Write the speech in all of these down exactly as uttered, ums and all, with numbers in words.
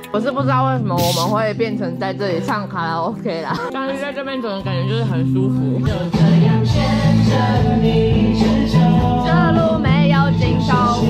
我是不知道为什么我们会变成在这里唱卡拉 OK 啦，但是在这边总感觉就是很舒服。就这样牵着你直走，这路没有尽头。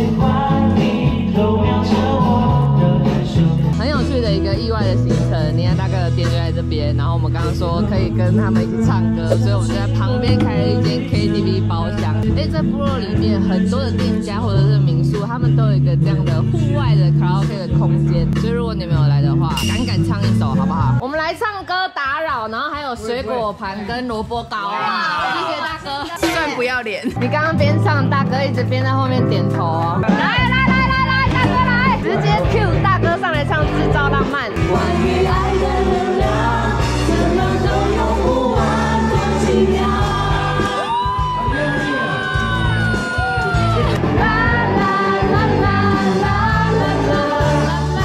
很有趣的一个意外的行程，你看大哥的店就在这边，然后我们刚刚说可以跟他们一起唱歌，所以我们就在旁边开了一间 K T V 包厢。哎，在部落里面很多的店家或者是民宿，他们都有一个这样的户外的卡拉 OK 的空间，所以如果你们有来的话，敢敢唱一首好不好？我们来唱歌打扰，然后还有水果盘跟萝卜糕啊，谢谢大哥， 算不要脸。 你刚刚边唱，大哥一直边在后面点头哦。来来来来来，大哥来，直接 Q 大哥上来唱《制造浪漫》。关于爱的能量，怎么都用不完的斤两。啦啦啦啦啦啦啦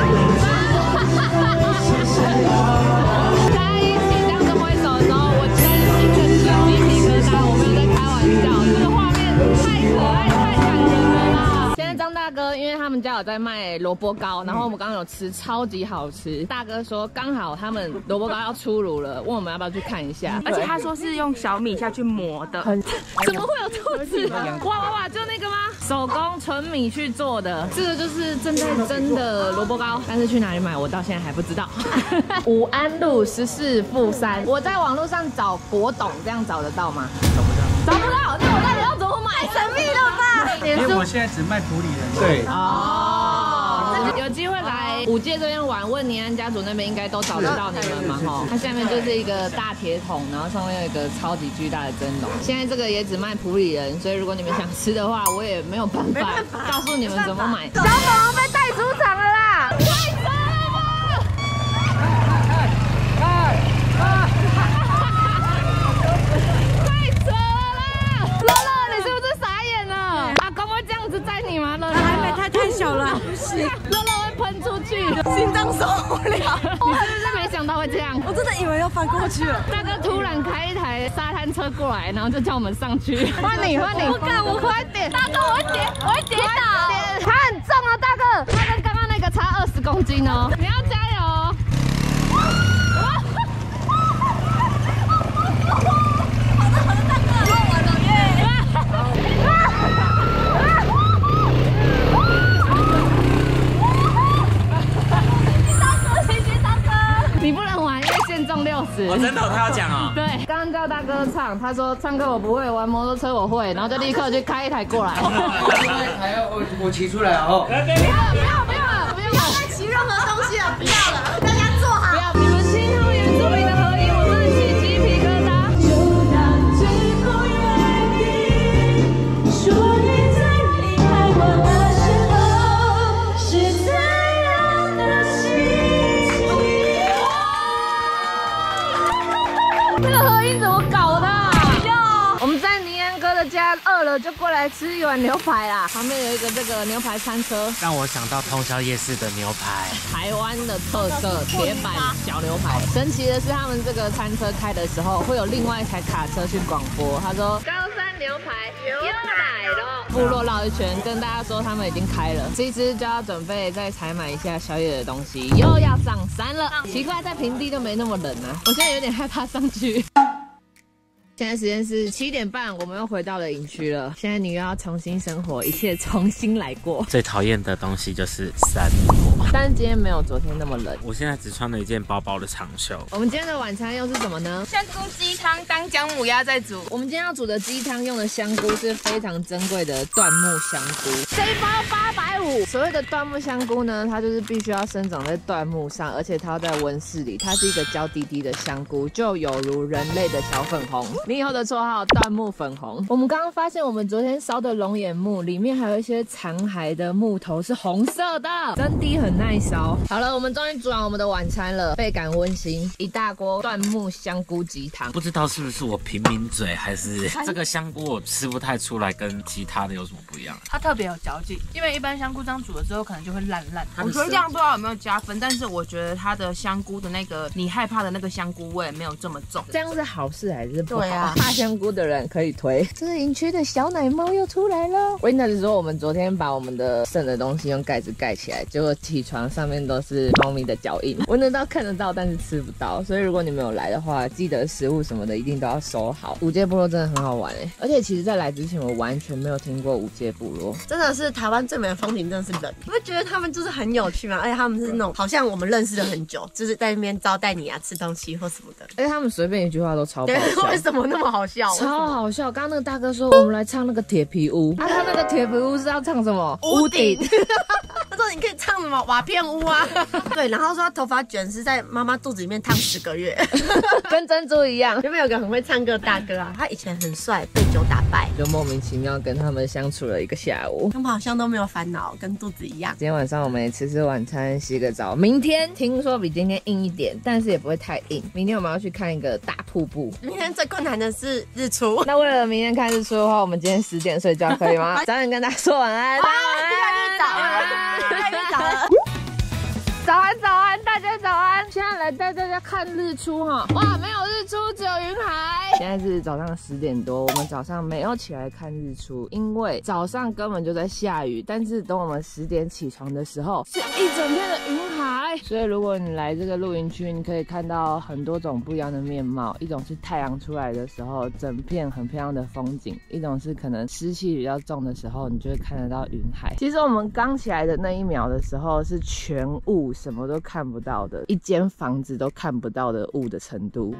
大家一起这样子挥手的时候，我真心的起鸡皮疙瘩，我没有在开玩笑，这个画面太可爱、太感人了啦！现在张大哥，因为他们家有在卖萝卜糕，然后我们刚刚有吃，超级好吃。大哥说刚好他们萝卜糕要出炉了，问我们要不要去看一下。 而且他说是用小米下去磨的， 很怎么会有兔子？哇哇哇，就那个吗？手工纯米去做的，这个就是正在蒸的萝卜糕，但是去哪里买我到现在还不知道。武安路十四负三，我在网络上找国董，这样找得到吗？找不到，找不到，那我到底要怎么买？神秘了吧？ 因为我现在只卖普里人。对。 哦，有机会来五界这边玩，问尼安家族那边应该都找得到你们嘛哈。它下面就是一个大铁桶，然后上面有一个超级巨大的蒸笼。现在这个也只卖普里人，所以如果你们想吃的话，我也没有办法告诉你们怎么买。小粉红被带出场了啦！太扯了吧！太扯了啦！乐乐，你是不是傻眼了？阿公会这样子载你吗？乐乐还没，他太小了，不行。乐乐会喷出去，心脏受不了。你是不是没想到会这样？ 我真的以为要翻过去了。 大哥突然开一台沙滩车过来，然后就叫我们上去。换你，换你，我干，我快点！大哥，我会跌，我会跌倒。他很重哦，大哥，他跟刚刚那个差二十公斤哦，你要加油哦。你不能玩，因为限重六十。 哦，真的，他要讲哦。 对，刚刚叫大哥唱，他说唱歌我不会，玩摩托车我会，然后就立刻去开一台过来。 还要我我骑出来哦。 不要不要不要不要再骑任何东西了，不要了，大家坐好。不要，你们听他们原住民的合音，我真的起鸡皮疙瘩。就让最后约定，说你在离开我的时候是怎样的心情。这个合音怎么搞的？我们在尼安哥的家饿了就过来吃一碗牛排啦，旁边有一个这个牛排餐车， 让我想到通宵夜市的牛排， 台湾的特色铁板小牛排。神奇的是，他们这个餐车开的时候会有另外一台卡车去广播，他说高山牛排又来了。部落绕一圈，跟大家说他们已经开了，这一支就要准备再采买一下宵夜的东西，又要上山了。奇怪，在平地就没那么冷啊，我现在有点害怕上去。现在时间是七点半，我们又回到了营区了。现在你又要重新生活，一切重新来过。 最讨厌的东西就是山火， 但是今天没有昨天那么冷。 我现在只穿了一件薄薄的长袖。 我们今天的晚餐又是什么呢？ 香菇鸡汤当姜母鸭在煮。 我们今天要煮的鸡汤用的香菇是非常珍贵的椴木香菇，这一包八百五。所谓的椴木香菇呢，它就是必须要生长在椴木上，而且它要在温室里，它是一个娇滴滴的香菇，就有如人类的小粉红。你以后的绰号椴木粉红。我们刚刚发现，我们昨天烧的龙眼木里面还有一些残骸的木头是红色的，真的很耐烧。好了，我们终于煮完我们的晚餐了，倍感温馨，一大锅椴木香菇鸡汤。 不知道是不是我平民嘴，还是这个香菇我吃不太出来，跟其他的有什么不一样？ 它特别有嚼劲，因为一般香菇这上煮了之后可能就会烂烂。我觉得这样不知道有没有加分，但是我觉得它的香菇的那个你害怕的那个香菇味没有这么重。 这样是好事还是不好？ 对啊， 怕香菇的人可以推。这个营区的小奶猫又出来了。Winter 说我们昨天把我们的剩的东西用盖子盖起来，结果起床上面都是猫咪的脚印。闻得到看得到，但是吃不到。所以如果你没有来的话，记得食物什么的一定都要收好。五界部落真的很好玩哎，而且其实在来之前我完全没有听过五界部落。 真的是台湾最美的风景，真的是人。你不觉得他们就是很有趣吗？而且他们是那种好像我们认识了很久，就是在那边招待你啊，吃东西或什么的。 而且他们随便一句话都超爆对， 笑。 为什么那么好笑？ 超好笑！刚刚那个大哥说我们来唱那个铁皮屋，啊，他那个铁皮屋是要唱什么？ 屋顶。他说你可以唱什么瓦片屋啊？对，然后说他头发卷是在妈妈肚子里面烫十个月， 跟珍珠一样。 有没有个很会唱歌的大哥啊？他以前很帅，被酒打败， 就莫名其妙跟他们相处了一个下午。 他们好像都没有烦恼，跟肚子一样。 今天晚上我们也吃吃晚餐，洗个澡。明天听说比今天硬一点，但是也不会太硬。明天我们要去看一个大瀑布。 明天最困难的是日出。 那为了明天看日出的话，我们今天十点睡觉可以吗？早点跟大家说晚安。 大家晚安。越来越早了。 早安，早安，大家早安！现在来带大家看日出哈！哇，没有日出，只有云海。现在是早上十点多，我们早上没有起来看日出，因为早上根本就在下雨。但是等我们十点起床的时候，是一整片的云海。所以如果你来这个露营区，你可以看到很多种不一样的面貌。一种是太阳出来的时候，整片很漂亮的风景；一种是可能湿气比较重的时候，你就会看得到云海。其实我们刚起来的那一秒的时候，是全雾。什么都看不到的，一间房子都看不到的雾的程度。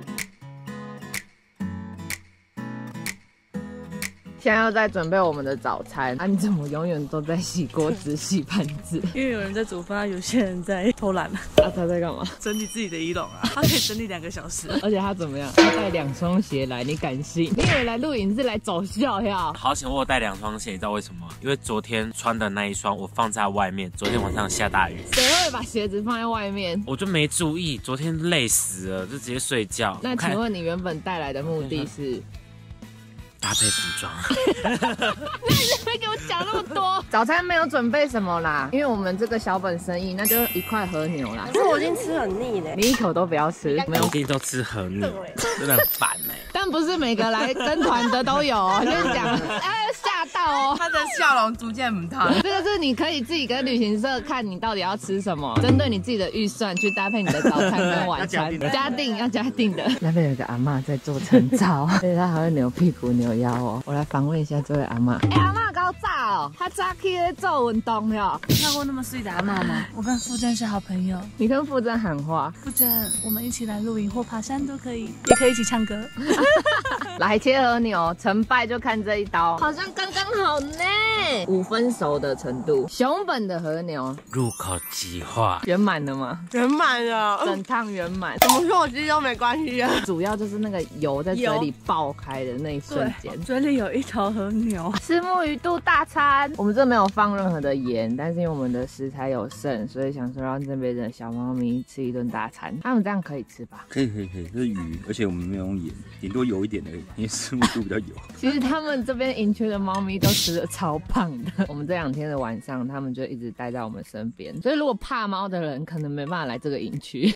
现在又在准备我们的早餐啊！你怎么永远都在洗锅子、洗盘子？ 因为有人在煮饭，有些人在偷懒。 啊，他在干嘛？ 整理自己的仪容啊，他可以整理两个小时。 而且他怎么样？他带两双鞋来，你敢信？你以为来露营是来走秀呀？ 好险我有带两双鞋，你知道为什么？因为昨天穿的那一双我放在外面，昨天晚上下大雨。 谁会把鞋子放在外面？ 我就没注意，昨天累死了，就直接睡觉。 那请问你原本带来的目的是？ 搭配服装， 那你会给我讲那么多？早餐没有准备什么啦，因为我们这个小本生意，那就一块和牛啦。 可是我已经吃很腻了， 你一口都不要吃，没有， 一定都吃和牛，真的很烦哎。 但不是每个来跟团的都有哦，就是讲，哎，吓到哦。 他的笑容逐渐不烫。 这个是你可以自己跟旅行社看你到底要吃什么，针对你自己的预算去搭配你的早餐跟晚餐，加定要加定的。那边有个阿嬷在做晨操，而且她还会扭屁股扭腰哦。我来访问一下这位阿嬷。哎、欸，阿嬷高炸哦，她早起在做运动哟。 你看过那么睡的阿嬷吗？我跟傅正是好朋友。 你跟傅正喊话， 傅正，我们一起来露营或爬山都可以，也可以一起唱歌。 来切和牛，成败就看这一刀，好像刚刚好呢，五分熟的程度。熊本的和牛入口即化， 圆满了吗？ 圆满了， 整趟圆满， 怎么说我鸡都没关系啊。 主要就是那个油在嘴里爆开的那一瞬间， 嘴里有一头和牛。 吃木鱼肚大餐，我们这没有放任何的盐，但是因为我们的食材有剩，所以想说让这边的小猫咪吃一顿大餐。他们这样可以吃吧？ 可以可以可以，这是鱼，而且我们没有用盐，顶多油一点而已，因为食物度比较油。 其实他们这边营区的猫咪都吃得超胖的。我们这两天的晚上，他们就一直待在我们身边，所以如果怕猫的人，可能没办法来这个营区。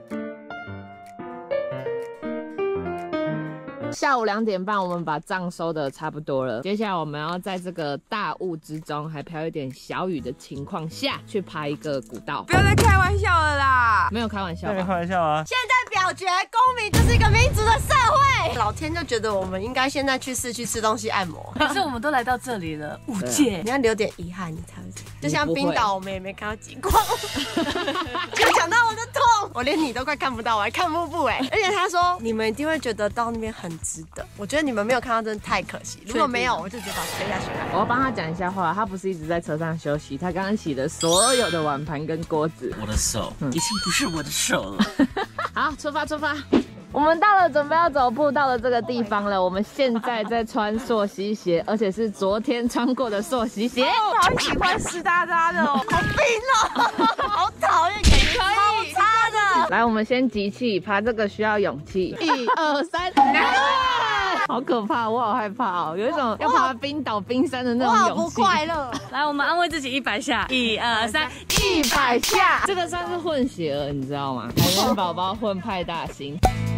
下午两点半，我们把账收的差不多了。接下来我们要在这个大雾之中，还飘一点小雨的情况下去爬一个古道。 不要再开玩笑了啦！ 没有开玩笑吧， 没开玩笑啊！ 现在表决，公民就是一个民主的社会。老天就觉得我们应该现在去市区吃东西按摩。 可是我们都来到这里了，五届， 你要留点遗憾，你才会。就像冰岛，我们也没看到极光。就讲到我的痛，我连你都快看不到，我还看瀑布哎。而且他说你们一定会觉得到那边很值得。我觉得你们没有看到，真的太可惜。如果没有，我就直接把它推下去了。 我要帮他讲一下话，他不是一直在车上休息，他刚刚洗了所有的碗盘跟锅子。 我的手、嗯、已经不是我的手了。 好，出发出发。我们到了，准备要走步到了这个地方了。我们现在在穿溯溪鞋，而且是昨天穿过的溯溪鞋。 我好喜欢湿哒哒的哦， 好冰哦，好讨厌，感觉超差的。 来，我们先集气，爬这个需要勇气。一二三，来！ 好可怕，我好害怕哦，有一种要爬冰岛冰山的那我好不种勇气。 快乐。 来，我们安慰自己一百下，一二三， 一百下，这个算是混血儿，你知道吗？海绵宝宝混派大星。